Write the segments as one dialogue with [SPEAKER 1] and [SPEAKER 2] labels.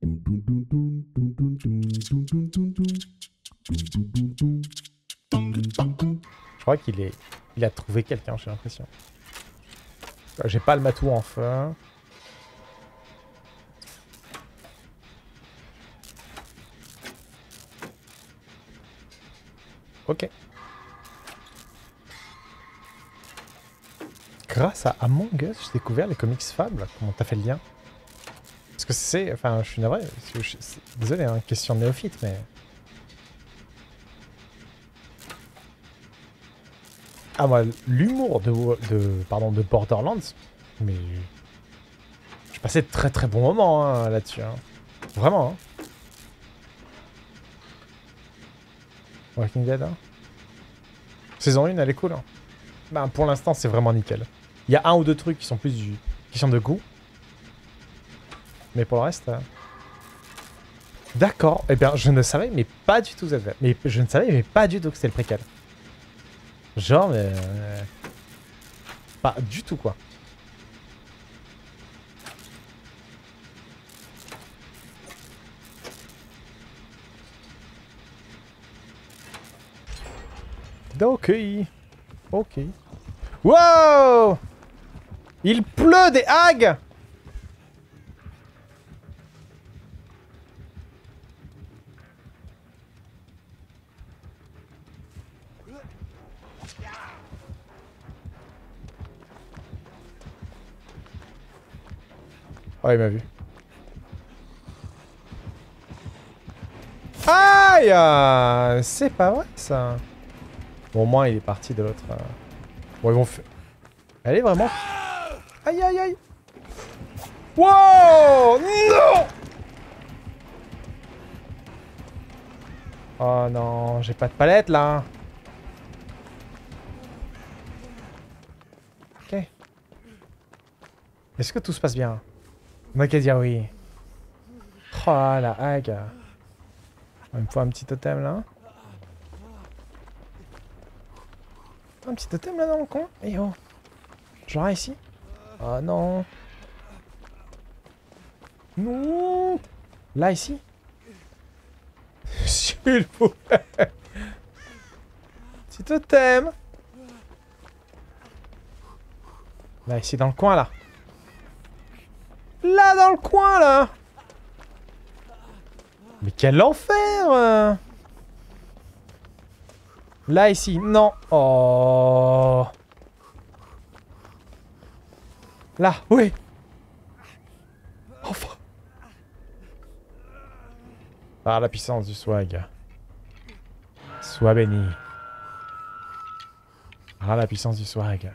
[SPEAKER 1] Je crois il a trouvé quelqu'un, j'ai l'impression. J'ai pas le matou en feu. Ok. Grâce à Among Us, j'ai découvert les comics Fable. Comment t'as fait le lien? Parce que c'est... Enfin, je suis navré. Désolé, hein, question néophyte, mais... Ah, moi, l'humour de Borderlands, mais... J'ai passé de très très bons moments hein, là-dessus. Hein. Vraiment. Hein. Walking Dead, hein. Saison 1, elle est cool. Hein. Bah, pour l'instant, c'est vraiment nickel. Il y a un ou deux trucs qui sont plus qui sont de goût. Mais pour le reste... D'accord. Eh bien, je ne savais mais pas du tout... Mais je ne savais mais pas du tout que c'était le préquel. Genre, mais... Pas du tout, quoi. Ok. Ok. Wow! Il pleut des hags! Oh, il m'a vu. Aïe! C'est pas vrai, ça. Bon, au moins, il est parti de l'autre... Bon, ils vont faire... Elle est vraiment... Aïe, aïe, aïe! Wow! Non! Oh non, j'ai pas de palette, là. Ok. Est-ce que tout se passe bien? On a qu'à dire oui. Oh la hague. Il me faut un petit totem, là. Un petit totem, là, dans le coin. Eh oh. Genre ici. Oh non. Non. Là, ici. S'il vous plaît. Petit totem. Là, ici, dans le coin, là. Là, dans le coin, là. Mais quel enfer. Là, ici. Non. Oh. Là, oui. Enfin. Par la puissance du swag. Sois béni. Par la puissance du swag.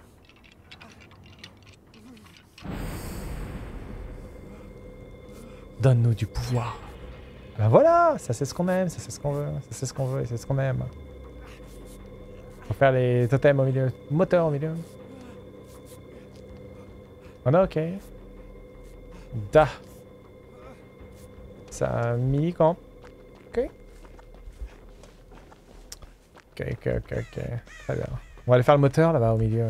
[SPEAKER 1] Donne-nous du pouvoir. Ben voilà, ça c'est ce qu'on aime, ça c'est ce qu'on veut, ça c'est ce qu'on veut et c'est ce qu'on aime. Faut faire les totems au milieu, moteur au milieu. On a ok. Da. Ça mini-camp. Ok. Ok. Très bien. On va aller faire le moteur là-bas au milieu.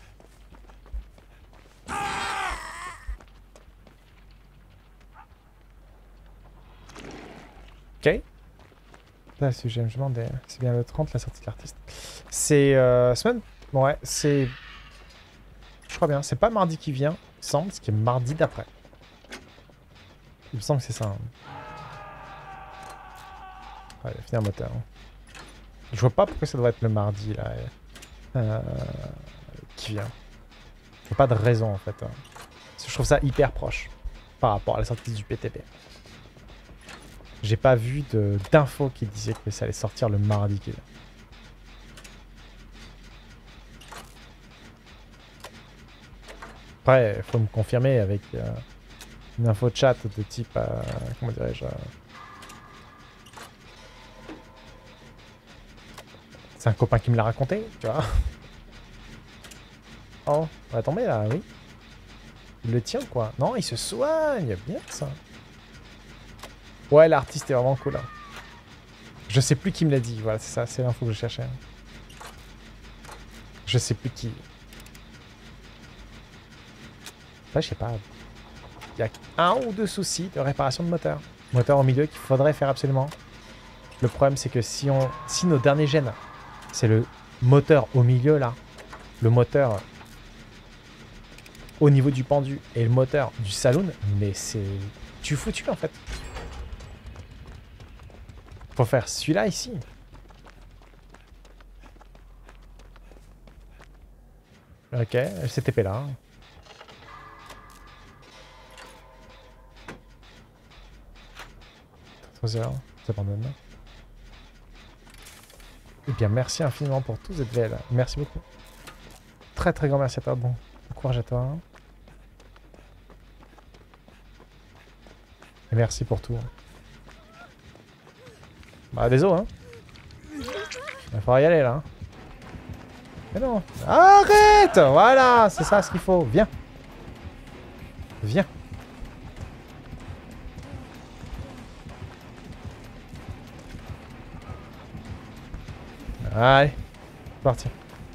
[SPEAKER 1] Ok. Là, si je me demandais, c'est bien le 30 la sortie de l'artiste. C'est semaine. Ouais, c'est. Je crois bien. C'est pas mardi qui vient, il me semble, ce qui est mardi d'après. Il me semble que c'est ça. Hein. Allez, finir moteur. Hein. Je vois pas pourquoi ça doit être le mardi là. Qui vient. Il n'y a pas de raison en fait. Hein. Je trouve ça hyper proche par rapport à la sortie du PTP. J'ai pas vu d'infos qui disaient que ça allait sortir le mardi qui vient. Après, il faut me confirmer avec une info chat de type... comment dirais-je C'est un copain qui me l'a raconté, tu vois. Oh, on va tomber là, oui. Il le tient ou quoi? Non, il se soigne, bien ça. Ouais, l'artiste est vraiment cool. Hein. Je sais plus qui me l'a dit, voilà, c'est ça, c'est l'info que je cherchais. Je sais plus qui. Là, je sais pas. Il y a un ou deux soucis de réparation de moteur. Moteur au milieu qu'il faudrait faire absolument. Le problème, c'est que si nos derniers gènes, c'est le moteur au milieu, là, le moteur au niveau du pendu et le moteur du saloon, mais c'est... Tu foutu, en fait. Faut faire celui-là, ici. Ok, elle s'est TP là. J'abandonne. Eh bien, merci infiniment pour tout, ZVL. Merci beaucoup. Très très grand merci à toi. Bon courage à toi. Et merci pour tout. Bah, désolé, hein. Il faudra y aller, là. Mais non. Arrête! Voilà, c'est ça ce qu'il faut. Viens. Viens. Allez, c'est parti.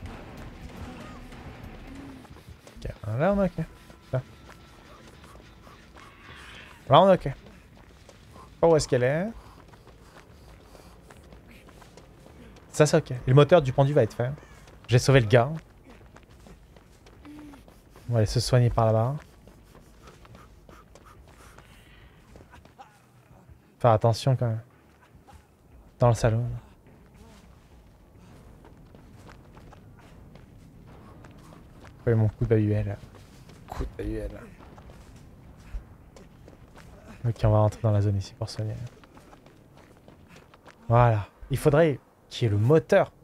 [SPEAKER 1] Ok, là on est ok. Là, on est ok. Pas où est-ce qu'elle est. Ça c'est ok. Et le moteur du pendu va être fait. J'ai sauvé le gars. On va aller se soigner par là-bas. Faire attention quand même. Dans le salon. Oui, mon coup d'AUL. Coup d'AUL. Ok, on va rentrer dans la zone ici pour soigner. Voilà. Il faudrait qu'il y ait le moteur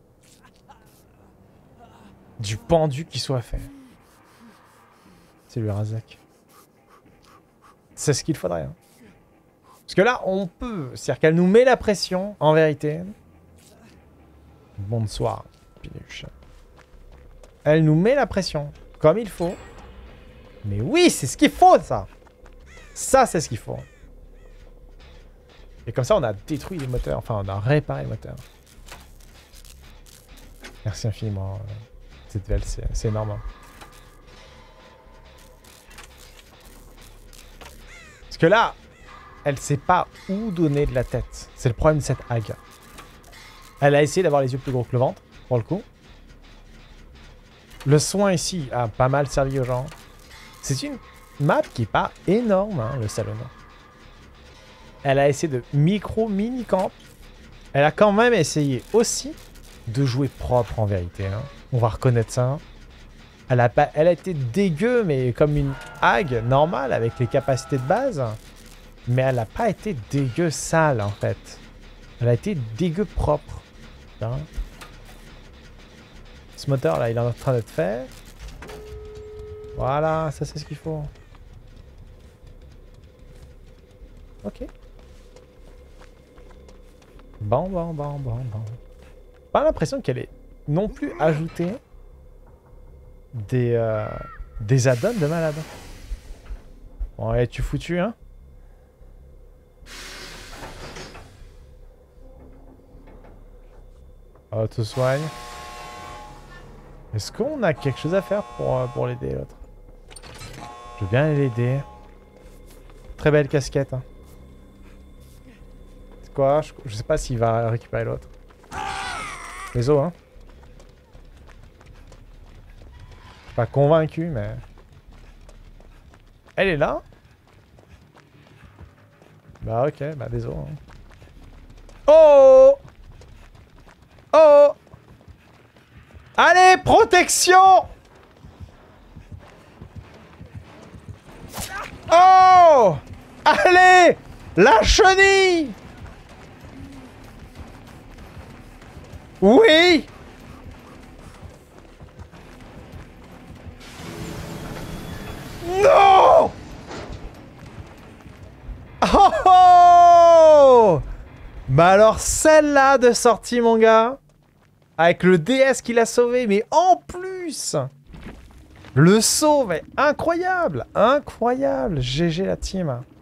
[SPEAKER 1] du pendu qui soit fait. C'est lui, Razak. C'est ce qu'il faudrait. Hein. Parce que là, on peut. C'est-à-dire qu'elle nous met la pression, en vérité. Bonsoir, Pinuche. Elle nous met la pression, comme il faut. Mais oui, c'est ce qu'il faut, ça. Ça, c'est ce qu'il faut. Et comme ça, on a détruit les moteurs. Enfin, on a réparé les moteurs. Merci infiniment. Cette VL, c'est énorme. Hein. Parce que là, elle sait pas où donner de la tête. C'est le problème de cette hague. Elle a essayé d'avoir les yeux plus gros que le ventre, pour le coup. Le soin ici a pas mal servi aux gens. C'est une map qui est pas énorme, hein, le salon. Elle a essayé de mini-camp. Elle a quand même essayé aussi de jouer propre en vérité. Hein. On va reconnaître ça. Elle a été dégueu, mais comme une hague normale avec les capacités de base. Mais elle n'a pas été dégueu sale en fait. Elle a été dégueu propre. Hein. Ce moteur là, il est en train d'être fait. Voilà, ça c'est ce qu'il faut. Ok. Bon. Pas l'impression qu'elle ait non plus ajouté des add-ons de malade. Bon, allez, tu foutu, hein? Oh, te soigne. Est-ce qu'on a quelque chose à faire pour l'aider, l'autre? Je veux bien l'aider. Très belle casquette. Hein. C'est quoi? Je sais pas s'il va récupérer l'autre. Les os, hein. Pas convaincu, mais... Elle est là? Bah ok, bah désolé. Hein. Oh! Oh! Allez, protection! Oh! Allez! La chenille! Oui! Non! Oh, oh! Bah alors celle-là de sortie, mon gars. Avec le DS qui l'a sauvé, mais en plus, le saut, mais incroyable, incroyable. GG la team.